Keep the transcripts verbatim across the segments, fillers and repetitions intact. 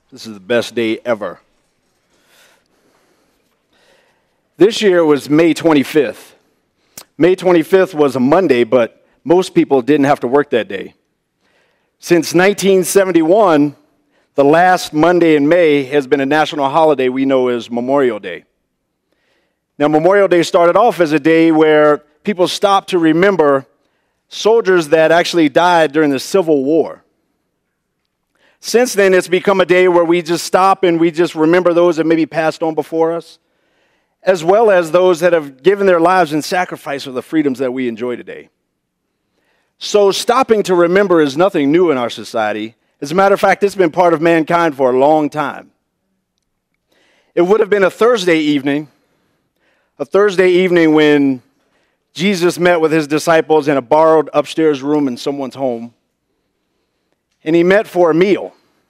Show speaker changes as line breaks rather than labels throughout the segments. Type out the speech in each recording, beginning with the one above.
This is the best day ever. This year was May twenty-fifth. May twenty-fifth was a Monday, but most people didn't have to work that day. Since nineteen seventy-one, the last Monday in May has been a national holiday we know as Memorial Day. Now, Memorial Day started off as a day where people stopped to remember soldiers that actually died during the Civil War. Since then, it's become a day where we just stop and we just remember those that maybe passed on before us, as well as those that have given their lives in sacrifice for the freedoms that we enjoy today. So stopping to remember is nothing new in our society. As a matter of fact, it's been part of mankind for a long time. It would have been a Thursday evening, a Thursday evening when Jesus met with his disciples in a borrowed upstairs room in someone's home, and he met for a meal.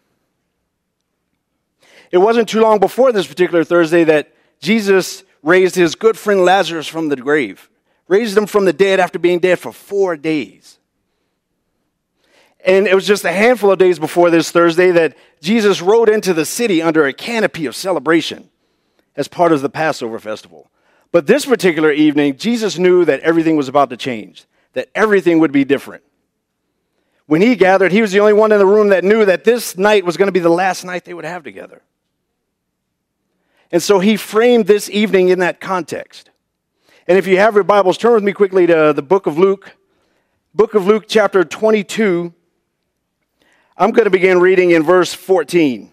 It wasn't too long before this particular Thursday that Jesus raised his good friend Lazarus from the grave, raised him from the dead after being dead for four days. And it was just a handful of days before this Thursday that Jesus rode into the city under a canopy of celebration as part of the Passover festival. But this particular evening, Jesus knew that everything was about to change, that everything would be different. When he gathered, he was the only one in the room that knew that this night was going to be the last night they would have together. And so he framed this evening in that context. And if you have your Bibles, turn with me quickly to the book of Luke. Book of Luke, chapter twenty-two. I'm going to begin reading in verse fourteen.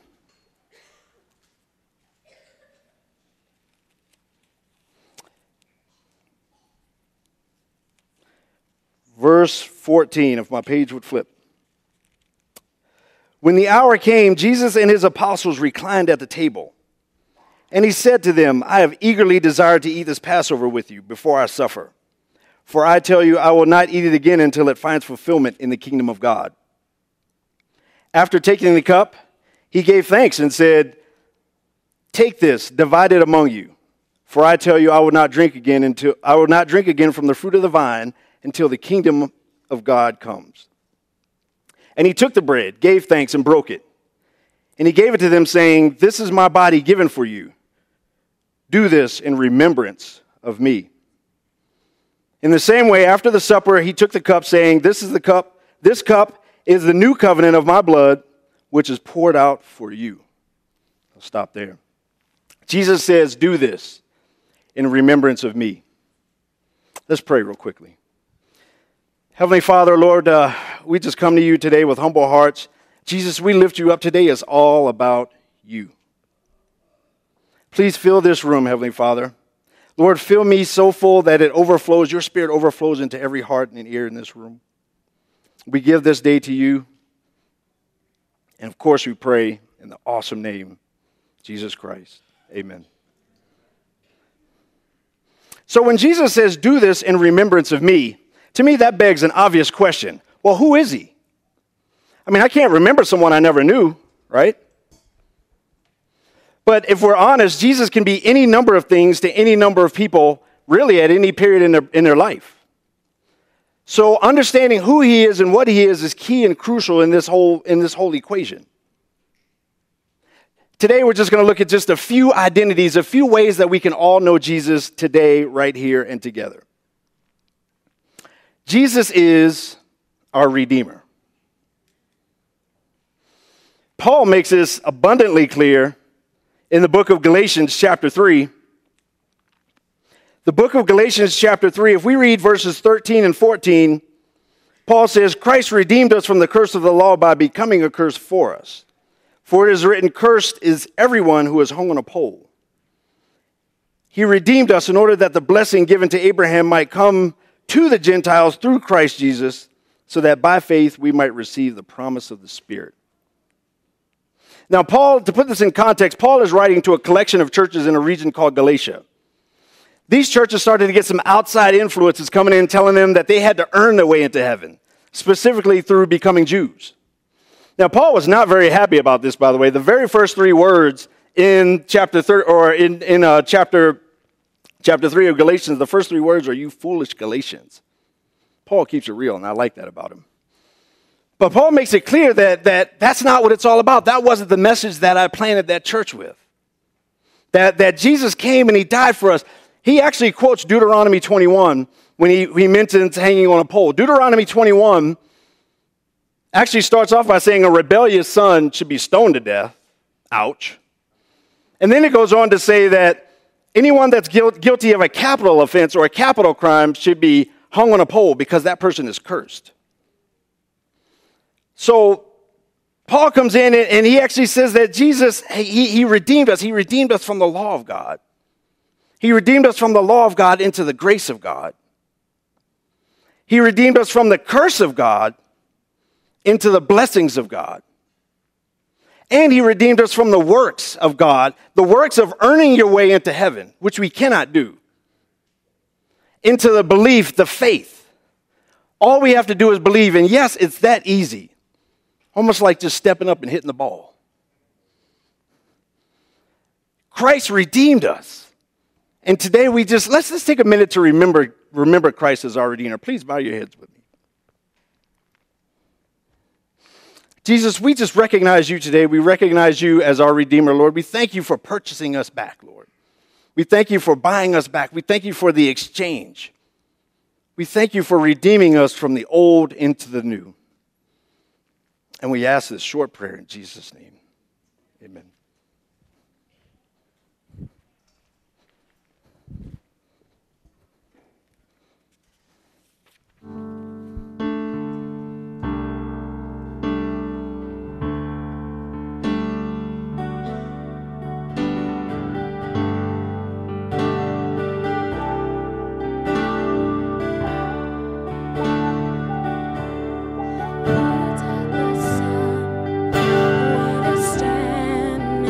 Verse fourteen, if my page would flip. When the hour came, Jesus and his apostles reclined at the table. And he said to them, I have eagerly desired to eat this Passover with you before I suffer. For I tell you, I will not eat it again until it finds fulfillment in the kingdom of God. After taking the cup, he gave thanks and said, take this, divide it among you. For I tell you, I will not drink again until I will not drink again from the fruit of the vine until the kingdom of God comes. And he took the bread, gave thanks, and broke it. And he gave it to them, saying, this is my body given for you. Do this in remembrance of me. In the same way, after the supper, he took the cup, saying, this is the cup, this cup is the new covenant of my blood, which is poured out for you. I'll stop there. Jesus says, do this in remembrance of me. Let's pray real quickly. Heavenly Father, Lord, uh, we just come to you today with humble hearts. Jesus, we lift you up today. It's all about you. Please fill this room, Heavenly Father. Lord, fill me so full that it overflows. Your Spirit overflows into every heart and ear in this room. We give this day to you. And of course, we pray in the awesome name, Jesus Christ. Amen. So when Jesus says, do this in remembrance of me, to me, that begs an obvious question. Well, who is he? I mean, I can't remember someone I never knew, right? But if we're honest, Jesus can be any number of things to any number of people, really at any period in their, in their life. So understanding who he is and what he is is key and crucial in this whole, in this whole equation. Today, we're just going to look at just a few identities, a few ways that we can all know Jesus today, right here and together. Jesus is our Redeemer. Paul makes this abundantly clear in the book of Galatians chapter three. The book of Galatians chapter three, if we read verses thirteen and fourteen, Paul says, Christ redeemed us from the curse of the law by becoming a curse for us. For it is written, cursed is everyone who is hung on a pole. He redeemed us in order that the blessing given to Abraham might come to the Gentiles through Christ Jesus, so that by faith we might receive the promise of the Spirit. Now, Paul, to put this in context, Paul is writing to a collection of churches in a region called Galatia. These churches started to get some outside influences coming in, telling them that they had to earn their way into heaven, specifically through becoming Jews. Now, Paul was not very happy about this, by the way. The very first three words in chapter thirty, or in, in uh, chapter chapter three of Galatians, the first three words are, you foolish Galatians. Paul keeps it real, and I like that about him. But Paul makes it clear that, that that's not what it's all about. That wasn't the message that I planted that church with. That, that Jesus came and he died for us. He actually quotes Deuteronomy twenty-one when he, he mentions hanging on a pole. Deuteronomy twenty-one actually starts off by saying a rebellious son should be stoned to death. Ouch. And then it goes on to say that anyone that's guilty of a capital offense or a capital crime should be hung on a pole because that person is cursed. So Paul comes in and he actually says that Jesus, he, he redeemed us. He redeemed us from the law of God. He redeemed us from the law of God into the grace of God. He redeemed us from the curse of God into the blessings of God. And he redeemed us from the works of God, the works of earning your way into heaven, which we cannot do, into the belief, the faith. All we have to do is believe, and yes, it's that easy. Almost like just stepping up and hitting the ball. Christ redeemed us. And today we just, let's just take a minute to remember, remember Christ as our Redeemer. Please bow your heads with me. Jesus, we just recognize you today. We recognize you as our Redeemer, Lord. We thank you for purchasing us back, Lord. We thank you for buying us back. We thank you for the exchange. We thank you for redeeming us from the old into the new. And we ask this short prayer in Jesus' name. Amen.
Stand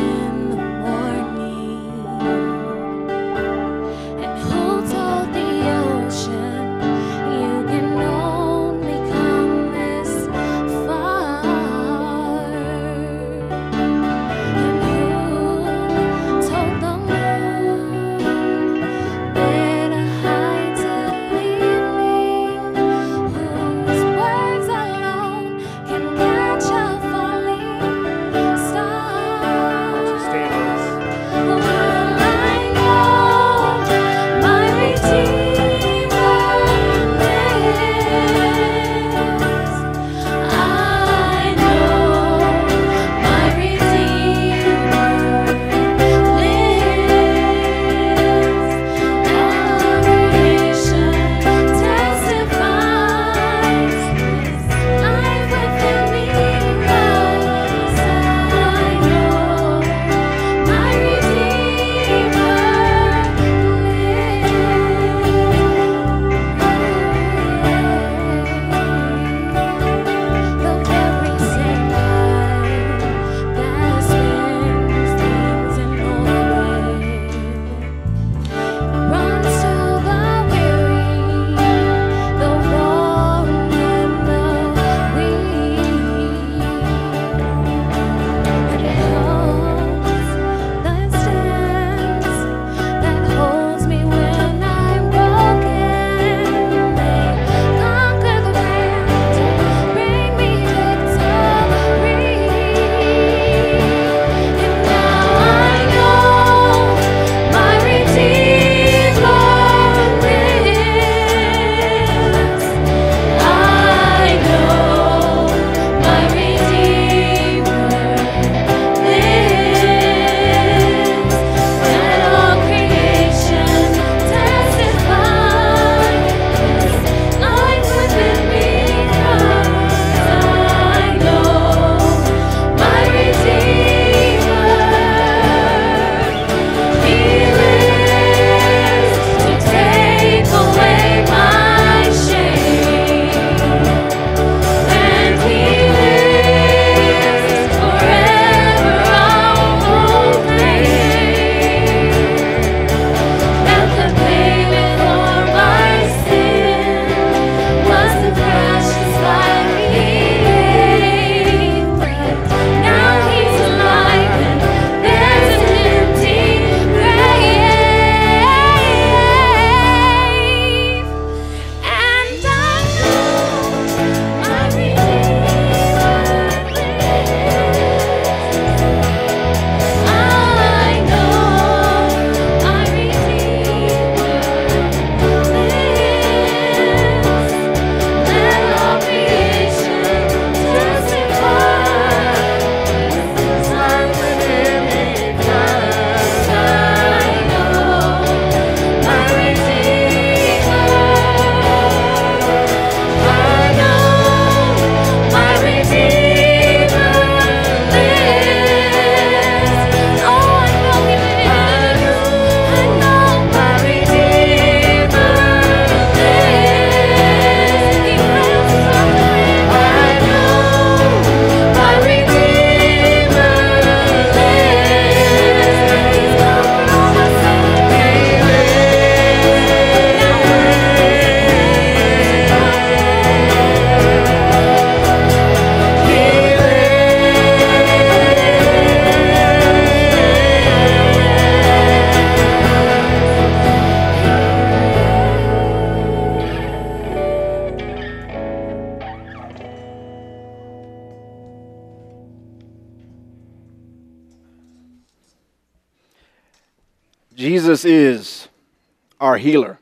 Jesus is our healer.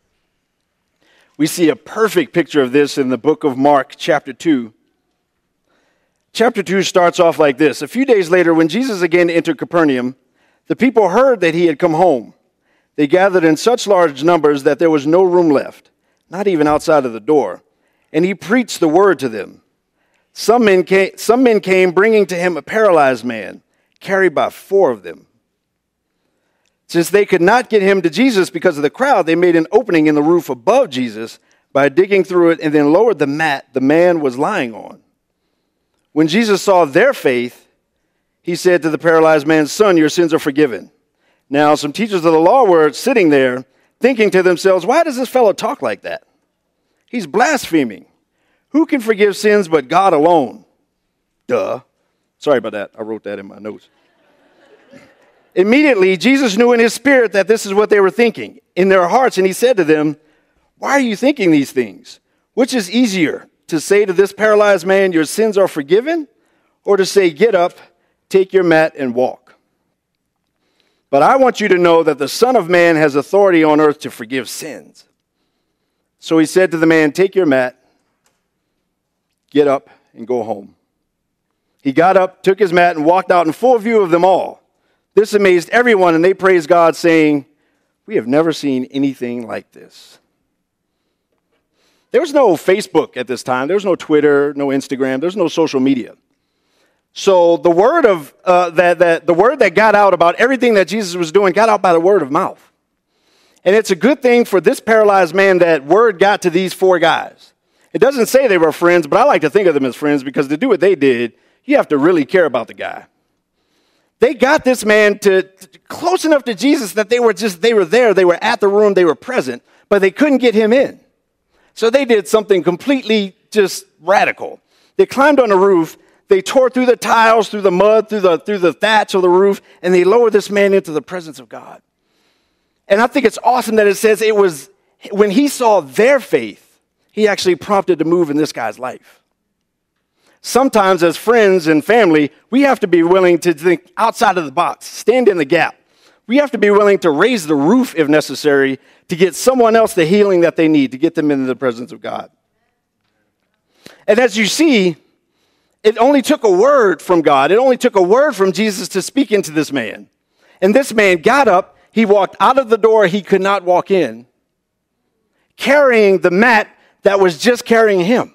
We see a perfect picture of this in the book of Mark, chapter two. Chapter two starts off like this. A few days later, when Jesus again entered Capernaum, the people heard that he had come home. They gathered in such large numbers that there was no room left, not even outside of the door. And he preached the word to them. Some men came, some men came bringing to him a paralyzed man, carried by four of them. Since they could not get him to Jesus because of the crowd, they made an opening in the roof above Jesus by digging through it and then lowered the mat the man was lying on. When Jesus saw their faith, he said to the paralyzed man, "Son, your sins are forgiven." Now, some teachers of the law were sitting there thinking to themselves, "Why does this fellow talk like that? He's blaspheming. Who can forgive sins but God alone?" Duh. Sorry about that. I wrote that in my notes. Immediately, Jesus knew in his spirit that this is what they were thinking in their hearts, and he said to them, "Why are you thinking these things? Which is easier, to say to this paralyzed man, 'Your sins are forgiven,' or to say, 'Get up, take your mat, and walk'? But I want you to know that the Son of Man has authority on earth to forgive sins." So he said to the man, "Take your mat, get up, and go home." He got up, took his mat, and walked out in full view of them all. This amazed everyone, and they praised God, saying, "We have never seen anything like this." There was no Facebook at this time. There was no Twitter, no Instagram. There was no social media. So the word of uh, that, that the word that got out about everything that Jesus was doing got out by the word of mouth. And it's a good thing for this paralyzed man that word got to these four guys. It doesn't say they were friends, but I like to think of them as friends because to do what they did, you have to really care about the guy. They got this man to, to close enough to Jesus that they were just, they were there, they were at the room, they were present, but they couldn't get him in. So they did something completely just radical. They climbed on the roof, they tore through the tiles, through the mud, through the, through the thatch of the roof, and they lowered this man into the presence of God. And I think it's awesome that it says it was, when he saw their faith, he actually prompted to move in this guy's life. Sometimes as friends and family, we have to be willing to think outside of the box, stand in the gap. We have to be willing to raise the roof if necessary to get someone else the healing that they need, to get them into the presence of God. And as you see, it only took a word from God. It only took a word from Jesus to speak into this man. And this man got up. He walked out of the door he could not walk in, carrying the mat that was just carrying him.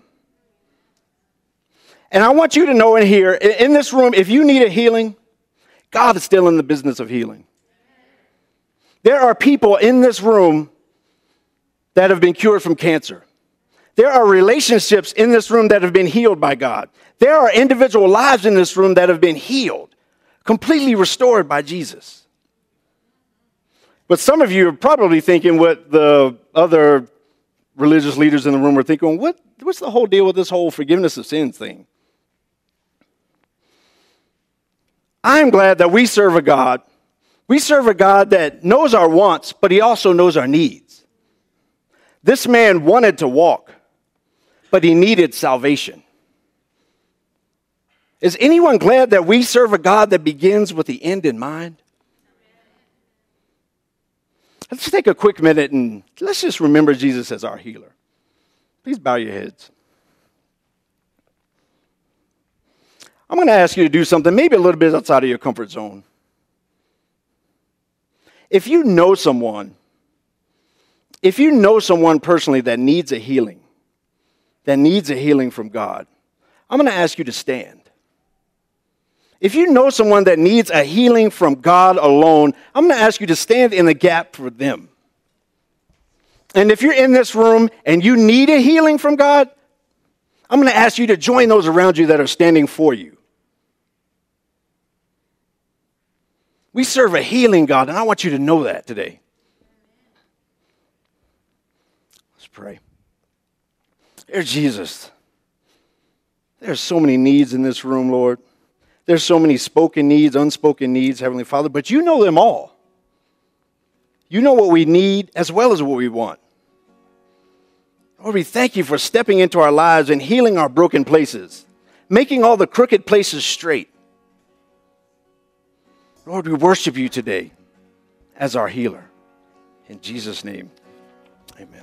And I want you to know in here, in this room, if you need a healing, God is still in the business of healing. There are people in this room that have been cured from cancer. There are relationships in this room that have been healed by God. There are individual lives in this room that have been healed, completely restored by Jesus. But some of you are probably thinking what the other religious leaders in the room are thinking, what, what's the whole deal with this whole forgiveness of sins thing? I'm glad that we serve a God. We serve a God that knows our wants, but he also knows our needs. This man wanted to walk, but he needed salvation. Is anyone glad that we serve a God that begins with the end in mind? Let's take a quick minute and let's just remember Jesus as our healer. Please bow your heads. I'm going to ask you to do something maybe a little bit outside of your comfort zone. If you know someone, if you know someone personally that needs a healing, that needs a healing from God, I'm going to ask you to stand. If you know someone that needs a healing from God alone, I'm going to ask you to stand in the gap for them. And if you're in this room and you need a healing from God, I'm going to ask you to join those around you that are standing for you. We serve a healing God, and I want you to know that today. Let's pray. Dear Jesus, there's so many needs in this room, Lord. There's so many spoken needs, unspoken needs, Heavenly Father, but you know them all. You know what we need as well as what we want. Lord, we thank you for stepping into our lives and healing our broken places, making all the crooked places straight. Lord, we worship you today. as our healer. In Jesus' name, amen.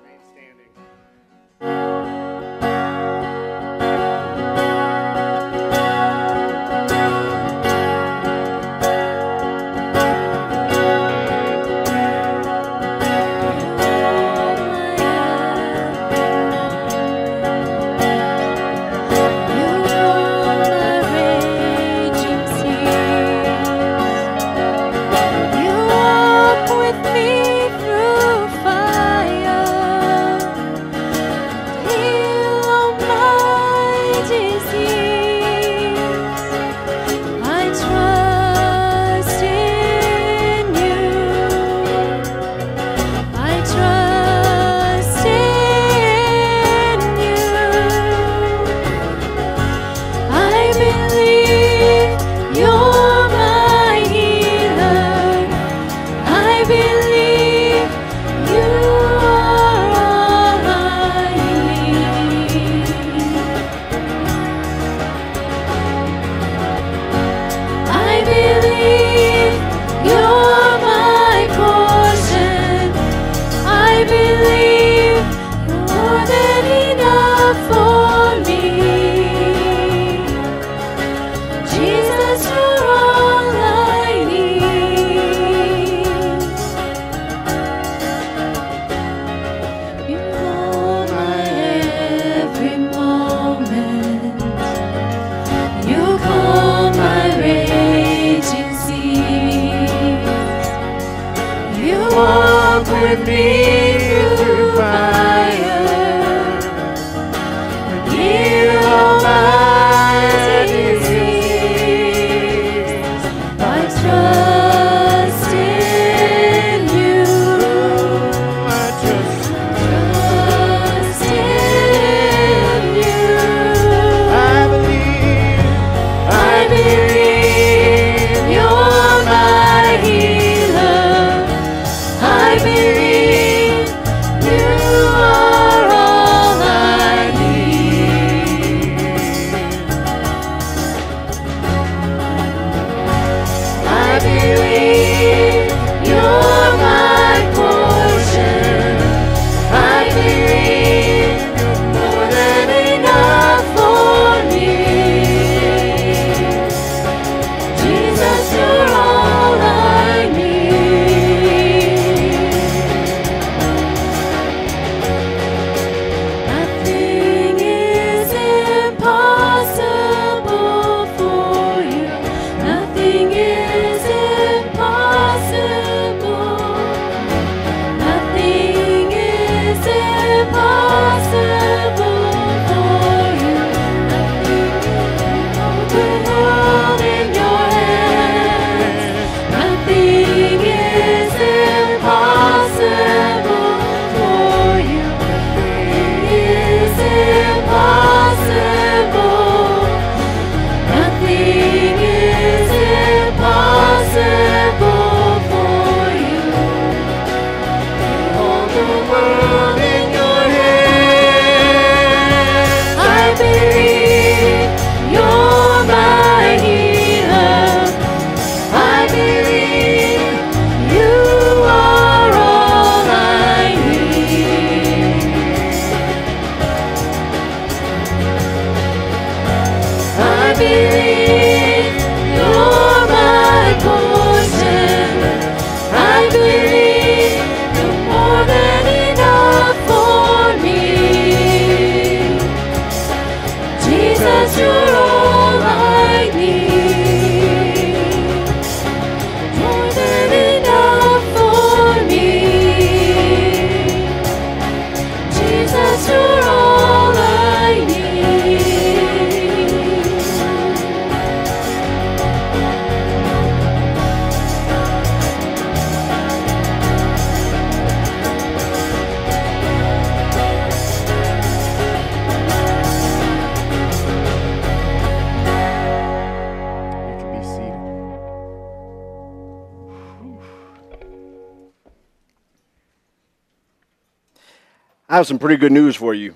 I have some pretty good news for you.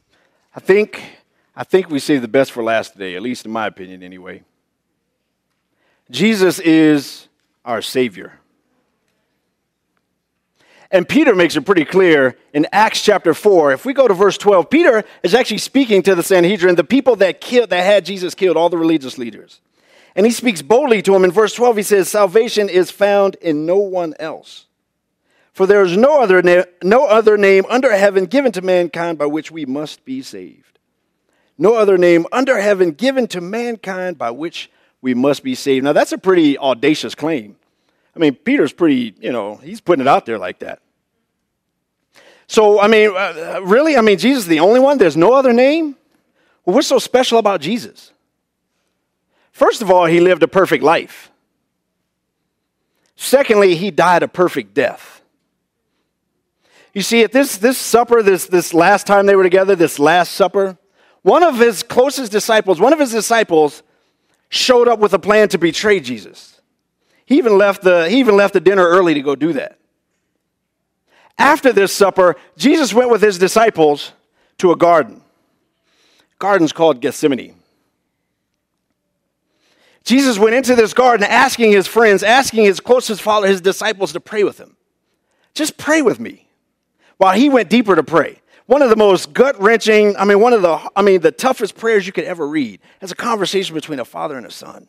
I think, I think we saved the best for last today, at least in my opinion anyway. Jesus is our Savior. And Peter makes it pretty clear in Acts chapter four. If we go to verse twelve, Peter is actually speaking to the Sanhedrin, the people that killed, that had Jesus killed, all the religious leaders. And he speaks boldly to them. In verse twelve, he says, salvation is found in no one else. For there is no other, na- no other name under heaven given to mankind by which we must be saved. No other name under heaven given to mankind by which we must be saved. Now, that's a pretty audacious claim. I mean, Peter's pretty, you know, he's putting it out there like that. So, I mean, uh, really? I mean, Jesus is the only one? There's no other name? Well, what's so special about Jesus? First of all, he lived a perfect life. Secondly, he died a perfect death. You see, at this, this supper, this, this last time they were together, this last supper, one of his closest disciples, one of his disciples showed up with a plan to betray Jesus. He even left the, he even left the dinner early to go do that. After this supper, Jesus went with his disciples to a garden. Garden's called Gethsemane. Jesus went into this garden asking his friends, asking his closest followers, his disciples to pray with him. Just pray with me. While he went deeper to pray. One of the most gut-wrenching, I mean, one of the, I mean, the toughest prayers you could ever read. It's a conversation between a father and a son.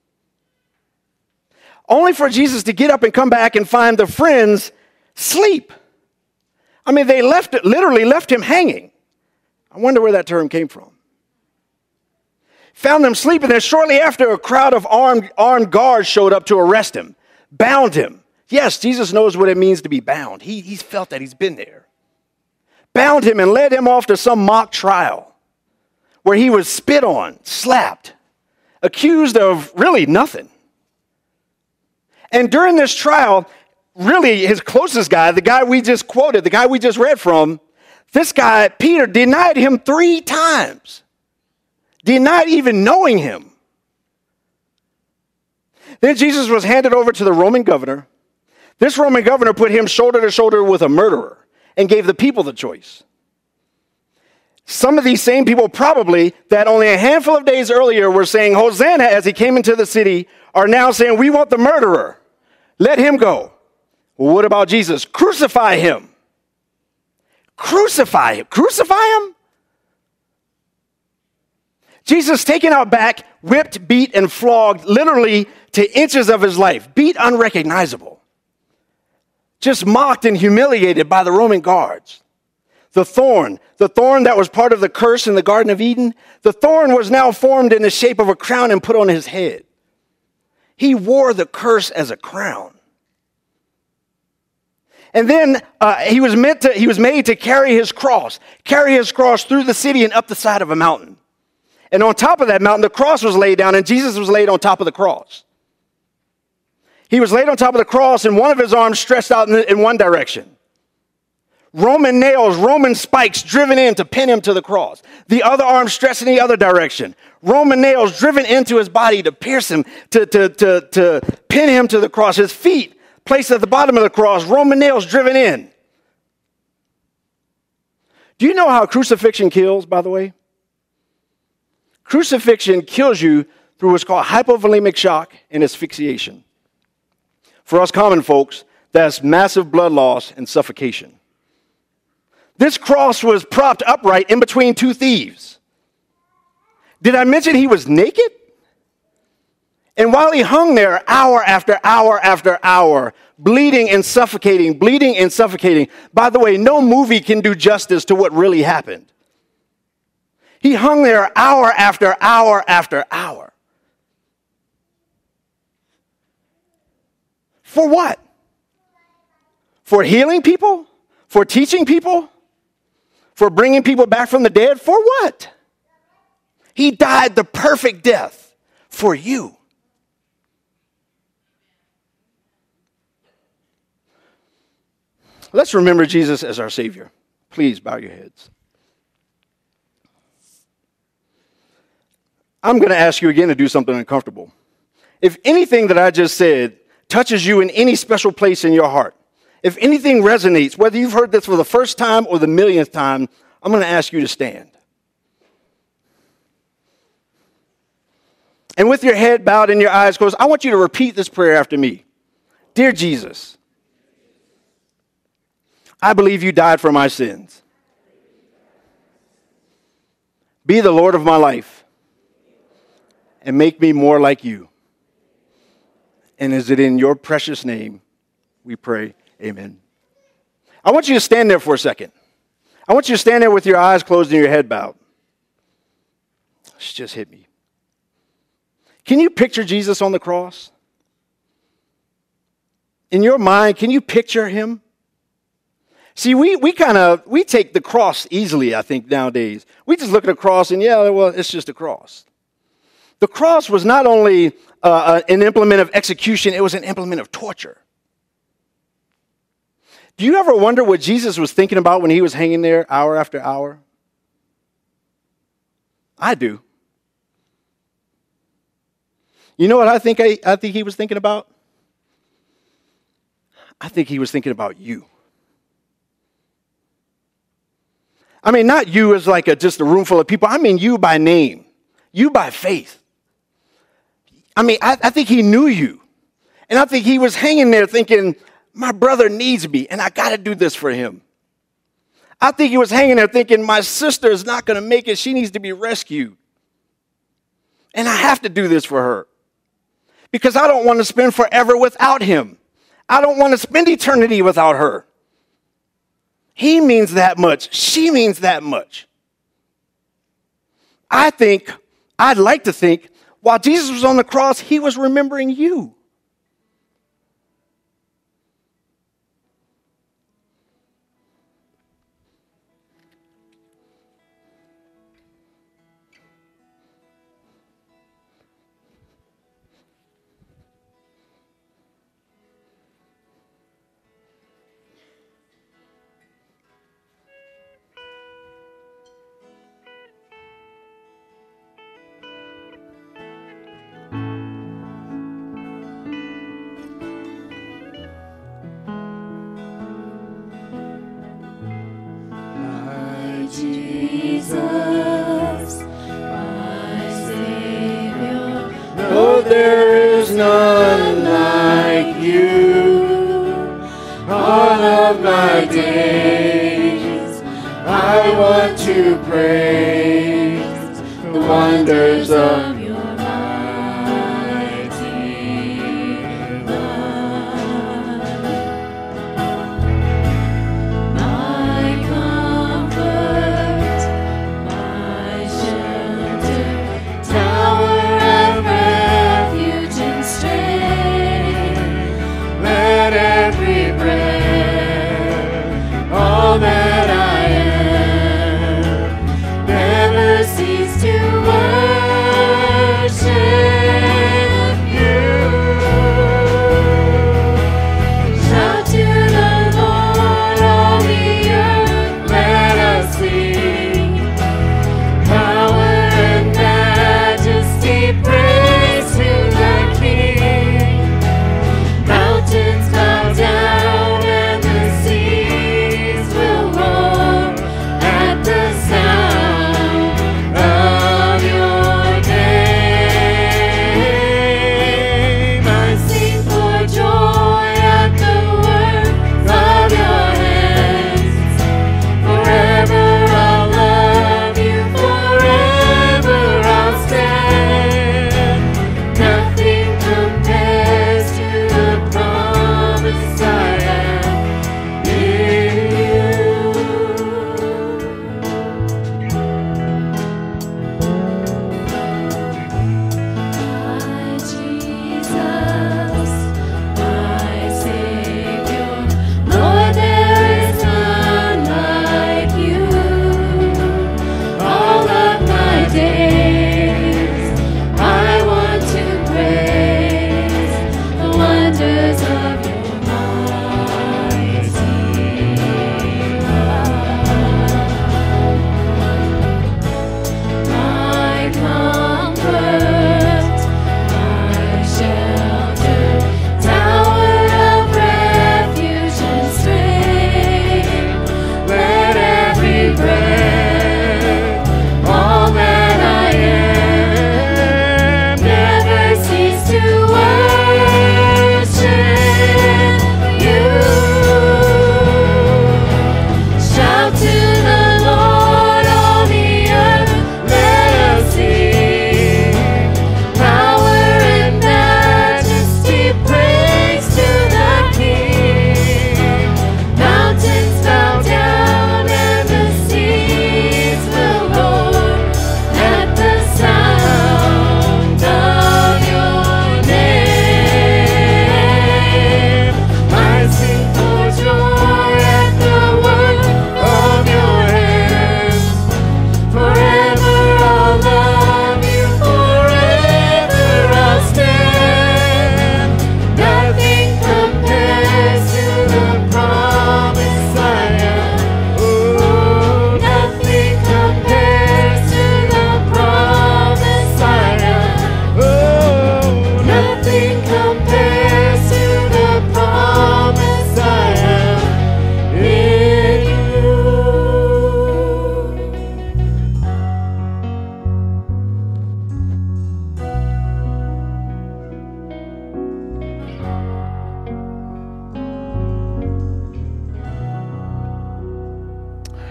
Only for Jesus to get up and come back and find the friends sleep. I mean, they left it, literally left him hanging. I wonder where that term came from. Found them sleeping there. Shortly after, a crowd of armed, armed guards showed up to arrest him, bound him. Yes, Jesus knows what it means to be bound. He, he's felt that. He's been there. Bound him and led him off to some mock trial where he was spit on, slapped, accused of really nothing. And during this trial, really his closest guy, the guy we just quoted, the guy we just read from, this guy, Peter, denied him three times. Denied even knowing him. Then Jesus was handed over to the Roman governor. This Roman governor put him shoulder to shoulder with a murderer and gave the people the choice. Some of these same people probably that only a handful of days earlier were saying Hosanna as he came into the city are now saying, we want the murderer. Let him go. Well, what about Jesus? Crucify him. Crucify him. Crucify him? Jesus taken out back, whipped, beat, and flogged literally to inches of his life. Beat unrecognizable. Just mocked and humiliated by the Roman guards. The thorn, the thorn that was part of the curse in the Garden of Eden, the thorn was now formed in the shape of a crown and put on his head. He wore the curse as a crown. And then uh, he was meant to, he was made to carry his cross, carry his cross through the city and up the side of a mountain. And on top of that mountain, the cross was laid down, and Jesus was laid on top of the cross. He was laid on top of the cross, and one of his arms stretched out in, the, in one direction. Roman nails, Roman spikes driven in to pin him to the cross. The other arm stretched in the other direction. Roman nails driven into his body to pierce him, to, to, to, to pin him to the cross. His feet placed at the bottom of the cross, Roman nails driven in. Do you know how crucifixion kills, by the way? Crucifixion kills you through what's called hypovolemic shock and asphyxiation. For us common folks, that's massive blood loss and suffocation. This cross was propped upright in between two thieves. Did I mention he was naked? And while he hung there hour after hour after hour, bleeding and suffocating, bleeding and suffocating. By the way, no movie can do justice to what really happened. He hung there hour after hour after hour. For what? For healing people? For teaching people? For bringing people back from the dead? For what? He died the perfect death for you. Let's remember Jesus as our Savior. Please bow your heads. I'm going to ask you again to do something uncomfortable. If anything that I just said touches you in any special place in your heart, if anything resonates, whether you've heard this for the first time or the millionth time, I'm going to ask you to stand. And with your head bowed and your eyes closed, I want you to repeat this prayer after me. Dear Jesus, I believe you died for my sins. Be the Lord of my life and make me more like you. And is it in your precious name we pray, amen. I want you to stand there for a second. I want you to stand there with your eyes closed and your head bowed. It's just hit me. Can you picture Jesus on the cross? In your mind, can you picture him? See, we, we kind of, we take the cross easily, I think, nowadays. We just look at a cross and, yeah, well, it's just a cross. The cross was not only uh, an implement of execution, it was an implement of torture. Do you ever wonder what Jesus was thinking about when he was hanging there hour after hour? I do. You know what I think I, I think he was thinking about? I think he was thinking about you. I mean, not you as like a, just a room full of people. I mean you by name. You by faith. I mean, I, I think he knew you. And I think he was hanging there thinking, my brother needs me, and I got to do this for him. I think he was hanging there thinking, my sister is not going to make it. She needs to be rescued. And I have to do this for her. Because I don't want to spend forever without him. I don't want to spend eternity without her. He means that much. She means that much. I think, I'd like to think, while Jesus was on the cross, he was remembering you.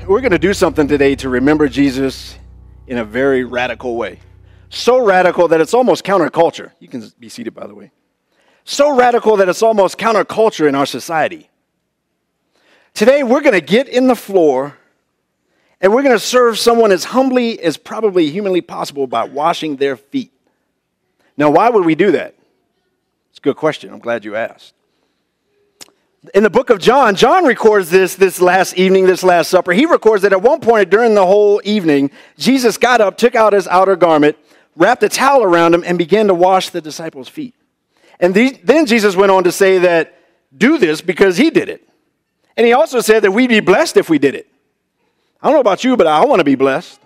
we're going to do something today to remember Jesus in a very radical way. So radical that it's almost counterculture. You can be seated, by the way. So radical that it's almost counterculture in our society. Today, we're going to get in the floor and we're going to serve someone as humbly as probably humanly possible by washing their feet. Now, why would we do that? It's a good question. I'm glad you asked. In the book of John, John records this this last evening, this last supper. He records that at one point during the whole evening, Jesus got up, took out his outer garment, wrapped a towel around him, and began to wash the disciples' feet. And the, then Jesus went on to say that, do this because he did it. And he also said that we'd be blessed if we did it. I don't know about you, but I want to be blessed.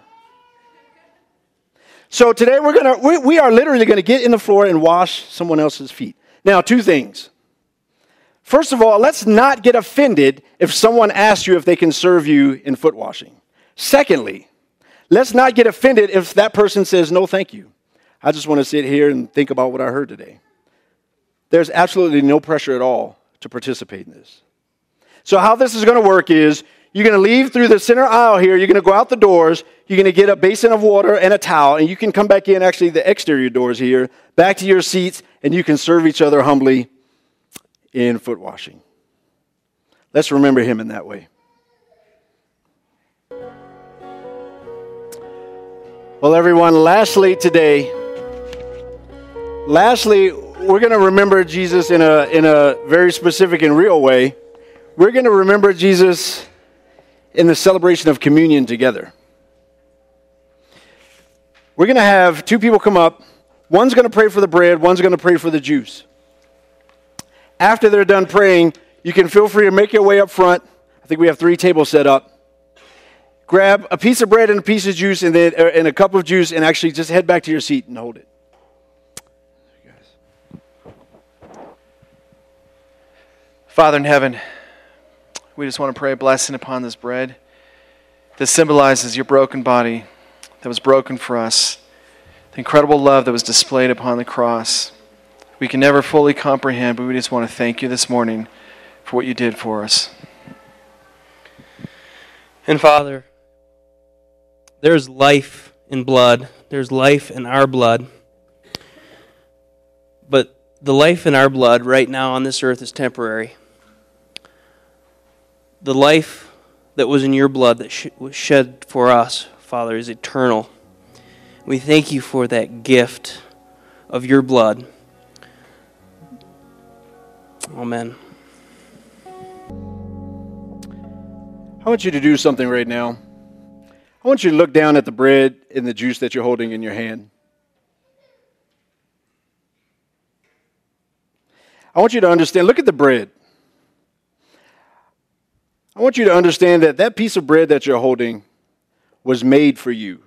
So today we're gonna we, we are literally going to get in the floor and wash someone else's feet. Now, two things. First of all, let's not get offended if someone asks you if they can serve you in foot washing. Secondly, let's not get offended if that person says, no, thank you. I just want to sit here and think about what I heard today. There's absolutely no pressure at all to participate in this. So how this is going to work is you're going to leave through the center aisle here. You're going to go out the doors. You're going to get a basin of water and a towel, and you can come back in, actually, the exterior doors here, back to your seats, and you can serve each other humbly in foot washing. Let's remember him in that way. Well, everyone, lastly today, lastly, we're going to remember Jesus in a, in a very specific and real way. We're going to remember Jesus in the celebration of communion together. We're going to have two people come up. One's going to pray for the bread. One's going to pray for the juice. After they're done praying, you can feel free to make your way up front. I think we have three tables set up. Grab a piece of bread and a piece of juice and, then, uh, and a cup of juice and actually just head back to your seat and hold it.
Father in heaven, we just want to pray a blessing upon this bread that symbolizes your broken body that was broken for us, the incredible love that was displayed upon the cross. We can never fully comprehend, but we just want to thank you this morning for what you did for us.
And Father, there's life in blood. There's life in our blood. But the life in our blood right now on this earth is temporary. The life that was in your blood that sh- was shed for us, Father, is eternal. We thank you for that gift of your blood. Amen.
I want you to do something right now. I want you to look down at the bread and the juice that you're holding in your hand. I want you to understand, look at the bread. I want you to understand that that piece of bread that you're holding was made for you.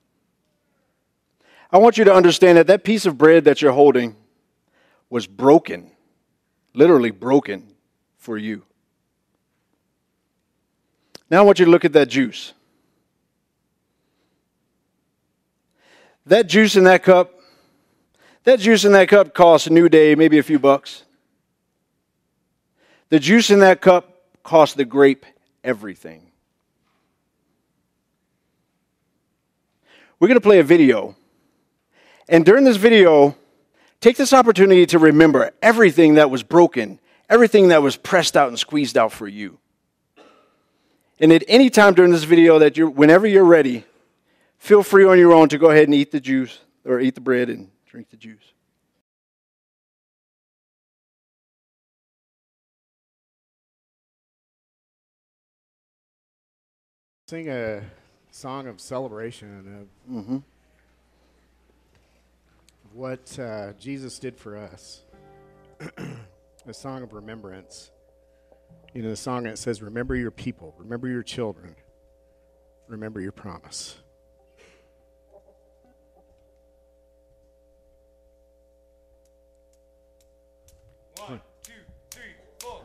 I want you to understand that that piece of bread that you're holding was broken, literally broken for you. Now I want you to look at that juice. That juice in that cup, that juice in that cup costs Newday maybe a few bucks. The juice in that cup cost the grape everything. We're going to play a video. And during this video, take this opportunity to remember everything that was broken, everything that was pressed out and squeezed out for you. And at any time during this video, that you're, whenever you're ready, feel free on your own to go ahead and eat the juice, or eat the bread and drink the juice.
Sing a song of celebration of
Mm-hmm.
what uh, Jesus did for us. A song of remembrance. You know, the song that says, remember your people, remember your children, remember your promise.
One, two, three, four.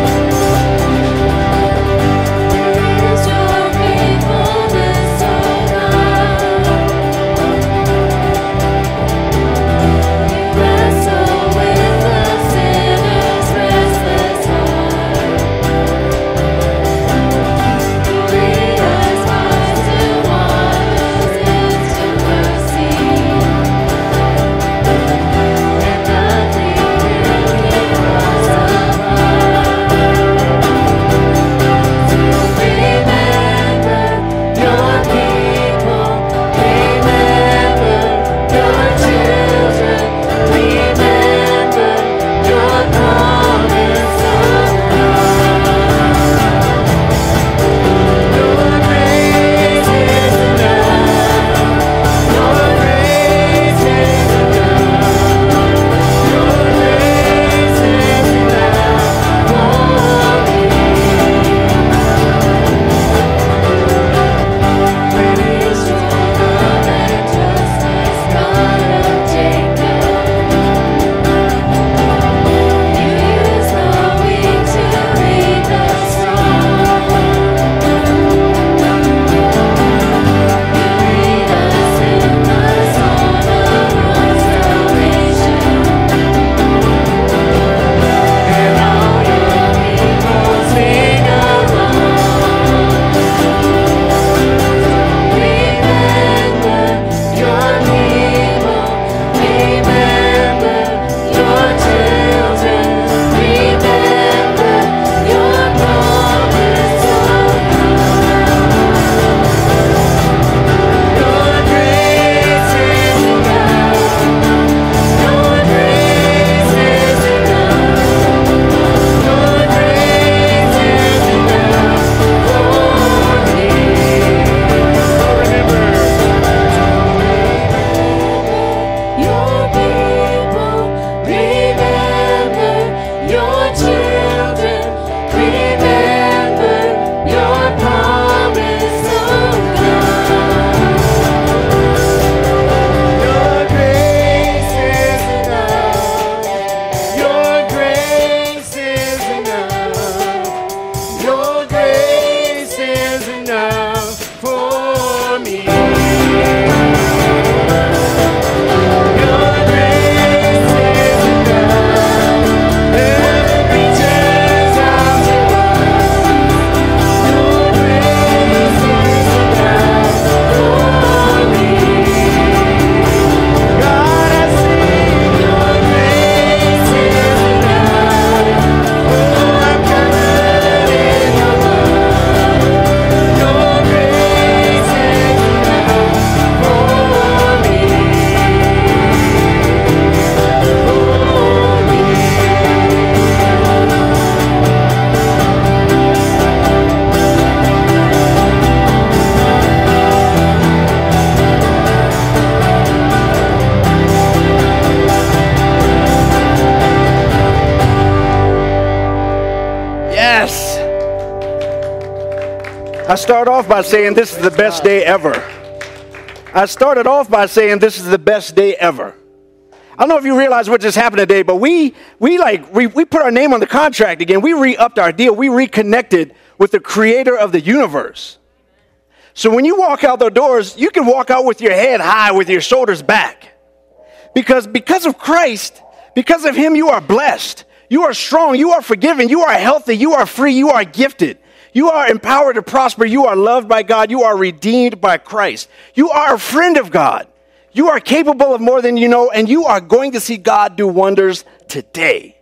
Is your faithfulness so
Yes. I start off by saying this is the best day ever. I started off by saying this is the best day ever. I don't know if you realize what just happened today, but we we like we, we put our name on the contract again. We re-upped our deal. We reconnected with the creator of the universe. So when you walk out the doors, you can walk out with your head high, with your shoulders back. Because because of Christ, because of him, you are blessed. You are strong. You are forgiven. You are healthy. You are free. You are gifted. You are empowered to prosper. You are loved by God. You are redeemed by Christ. You are a friend of God. You are capable of more than you know, and you are going to see God do wonders today.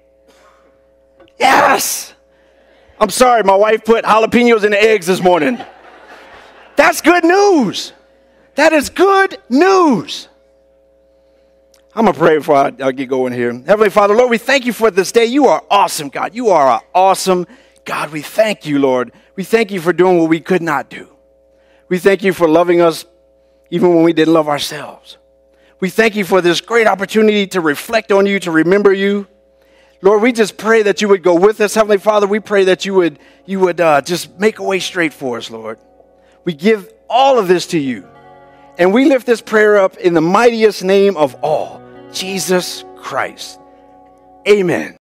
Yes. I'm sorry, my wife put jalapenos in the eggs this morning. That's good news. That is good news. I'm going to pray before I, I get going here. Heavenly Father, Lord, we thank you for this day. You are awesome, God. You are an awesome God. We thank you, Lord. We thank you for doing what we could not do. We thank you for loving us even when we didn't love ourselves. We thank you for this great opportunity to reflect on you, to remember you. Lord, we just pray that you would go with us. Heavenly Father, we pray that you would, you would uh, just make a way straight for us, Lord. We give all of this to you. And we lift this prayer up in the mightiest name of all, Jesus Christ. Amen.